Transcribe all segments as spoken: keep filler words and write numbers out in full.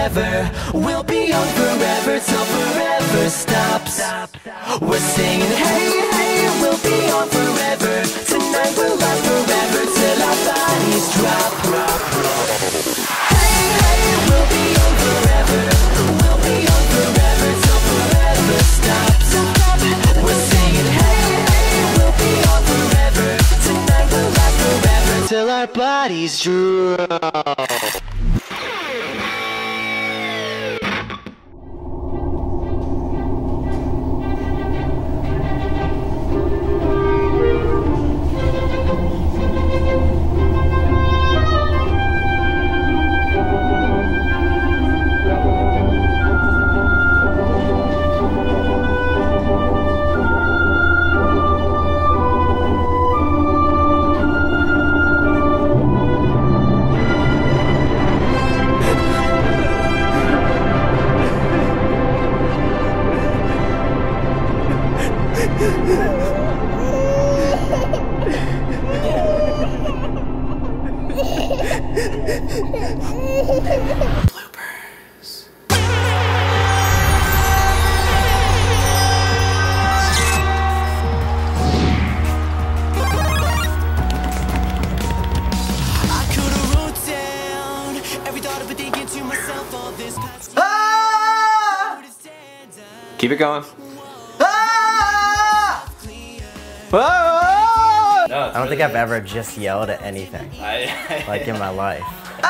forever. We'll be young forever till forever stops. We're singing hey, hey, we'll be young forever. Tonight we'll last forever till our bodies drop. Hey, hey, we'll be young forever. We'll be young forever till forever stops. We're singing hey, hey, we'll be young forever. Tonight we'll last forever till our bodies drop. Bloopers. I could've wrote down every thought I've been thinking to myself all this past year. Ah! Keep it going. Ah! Ah! No, I don't think I've ever just yelled at anything, I, I, like in my life.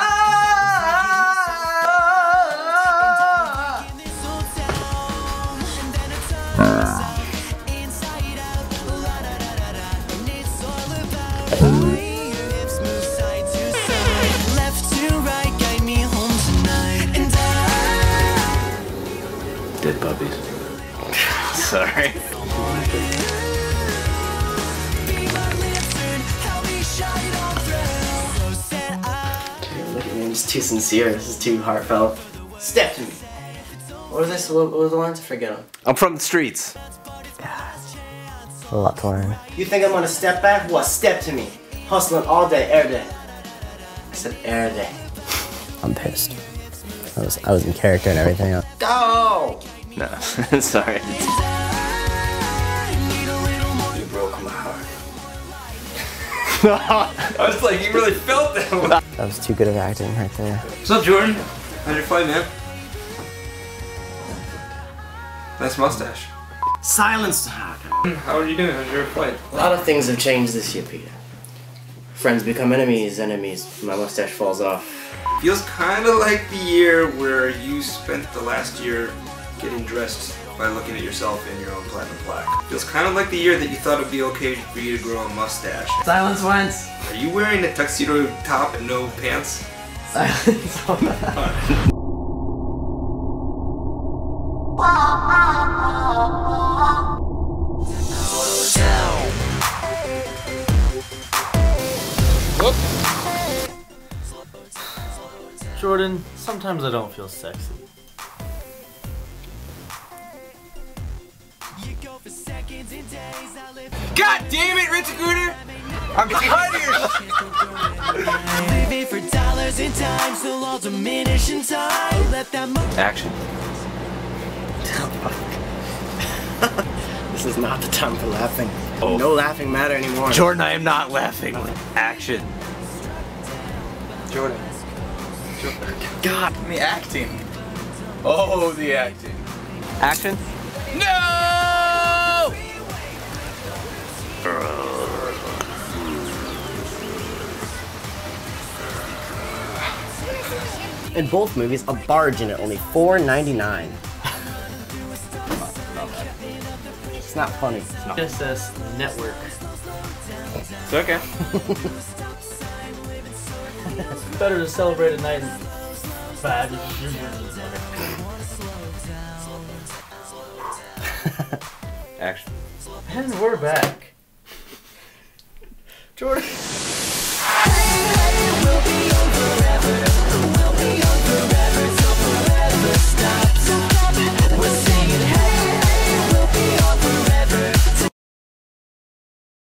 Dead puppies. Sorry. Look at me, I'm just too sincere. This is too heartfelt. Step to me. What was this? What was the line? To forget them. I'm from the streets. A lot to learn. You think I'm gonna step back? What? Step to me. Hustling all day, every day. I said every day. I'm pissed. I was I was in character and everything. Go! No, sorry. You broke my heart. I was like, you really felt that one. That was too good of acting right there. What's up, Jordan? How's your flight, man? Nice mustache. Silence! How are you doing? How's your flight? A lot of things have changed this year, Peter. Friends become enemies, enemies. My mustache falls off. Feels kind of like the year where you spent the last year getting dressed by looking at yourself in your own platinum plaque. Feels kind of like the year that you thought it'd be okay for you to grow a mustache. Silence once! Are you wearing a tuxedo top and no pants? Silence on that. Jordan, sometimes I don't feel sexy. God damn it, Richard Gooder! I'm tired of your Living for dollars and times, they'll all diminish in time. Let that mo- Action. This is not the time for laughing. Oh. No laughing matter anymore. Jordan, I am not laughing. Action. Jordan. Jordan. God. The acting. Oh, the acting. Action. No! In both movies, a barge in it only four ninety-nine. It's not funny. It's not. S S Network. It's okay. It's better to celebrate a night in five. Action. And we're back. Jordan.